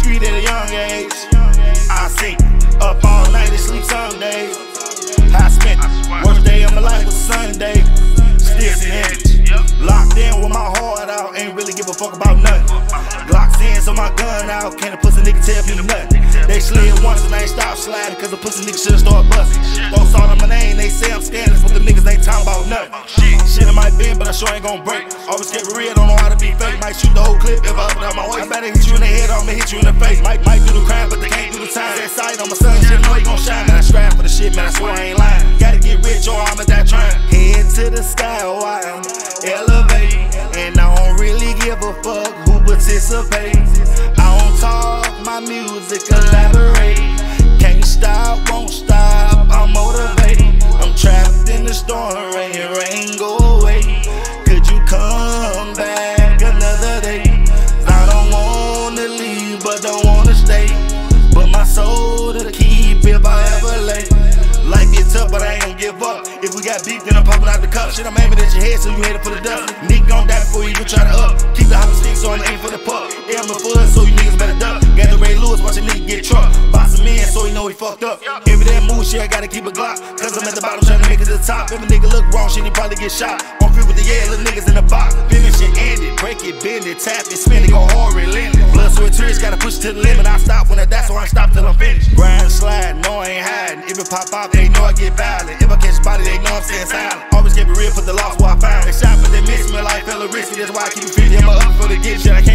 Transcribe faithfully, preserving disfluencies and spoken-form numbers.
street at a young age. I sink up all night and sleep some days. I spent it. Worst day of my life was Sunday. Still in image. Locked in with my heart out, ain't really give a fuck about nothing. Glocks in, so my gun out, can't a pussy nigga tell me nothing. They slid once and they ain't stop sliding, cause the pussy nigga should've started busting. Throw salt on my name, they say I'm scandalous, but the niggas ain't talking about nothing. Shit, I might bend, but I sure ain't gon' break. Always kept it real, don't know how to be fake. Might shoot the whole clip if I up it out my way. I better hit you in the head, I'ma hit you in the face. Might, might do the crime, but they can't do the time. That sight on my son, shit, know he gon' shine. Man, I strive for the shit, man, I swear I ain't lying. Gotta get rich or I'm at that trying. Head to the sky while I'm elevating, and I don't really give a fuck who participates. I don't talk, my music collaborate. Can't stop, won't stop, I'm motivated. I'm trapped in the storm, rain, rain, go away. Could you come back another day? I don't wanna leave, but don't wanna stay. But my soul to keep if I ever lay. Life get tough, but I ain't gon' give up. If we got beef, then I'm popping out the cup. Shit, I'm aiming at your head, so you headed for the dust. Nigga gon' die before you even try to up. Keep the hopping stick, so I'm aiming for the puck. Yeah, I'm a full, so you niggas better duck. Got the Ray Lewis, watch a nigga get trucked. Box him in, so he know he fucked up. Every damn move, shit, I gotta keep a Glock. Cause I'm at the bottom, trying to make it to the top. If a nigga look wrong, shit, he probably get shot. On free with the yeah, little niggas in the box. Finish it, end it, break it, bend it, tap it, spin it, go hard, relent it. Blood, sweat, tears, gotta push it to the limit. I stop when I die, so I stop till I'm finished. Grind, slide, no, I ain't hiding. If it pop out, they know I get violent. If I catch a body, they know I'm staying silent. Always keep it real for the lost, where I found. They shot, but they miss me, life hella risky. That's why I keep it fifty. I'm up for the gift, shit, I can't